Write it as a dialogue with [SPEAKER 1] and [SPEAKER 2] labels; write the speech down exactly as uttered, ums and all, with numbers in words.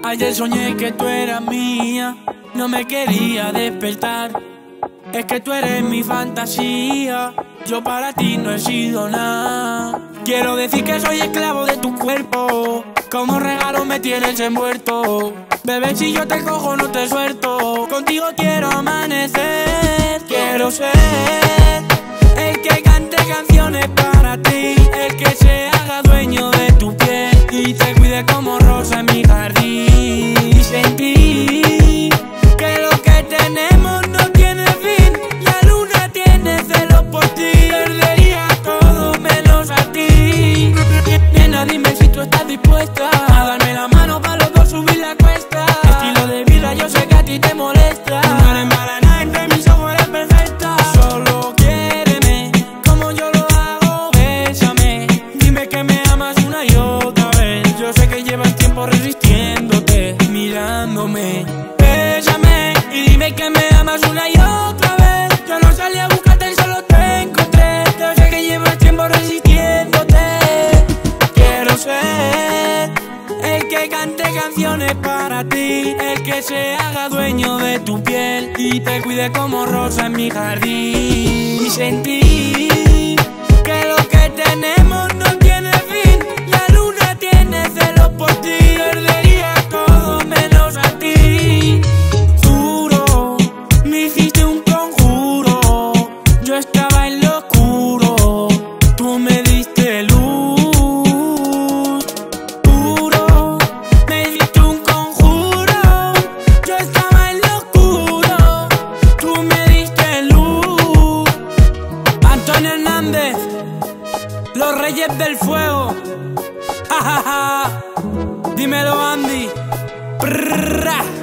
[SPEAKER 1] Ayer soñé que tú eras mía, no me quería despertar. Es que tú eres mi fantasía, yo para ti no he sido nada. Quiero decir que soy esclavo de tu cuerpo, como regalo me tienes envuelto. Bebé, si yo te cojo no te suelto, contigo quiero amanecer. Quiero ser el que cante canciones para ti, el que se haga dueño de tu piel y te cuide como rosa en mi jardín. Y sentí que lo que tenemos no tiene fin, la luna tiene celos por ti, perdería todo menos a ti. Nena, dime si tú estás dispuesta a darme la mano para los dos subir la cuesta. Estilo de vida yo sé que a ti te molesta, no eres para nada, entre mis ojos eres perfecta. Solo quiéreme como yo lo hago, bésame, dime que me amas una y otra vez. Yo sé que llevas tiempo resistiéndote, mirándome. Bésame y dime que me amas una y otra vez. Yo no salí a buscarte, solo te encontré. Yo sé que llevas tiempo resistiéndote. Quiero ser el que cante canciones para ti, el que se haga dueño de tu piel y te cuide como rosa en mi jardín. Y sentí que lo que tenemos no tiene fin, la luna tiene celos por ti, perdería todo menos a ti. Juro, me hiciste un conjuro, yo estaba en lo oscuro, tú me diste luz. Juro, me hiciste un conjuro, yo estaba en lo oscuro, tú me diste luz. Antonio Hernández, los Reyes del Fuego. Ja, ja, ja. Dímelo, Andy. Prrrra.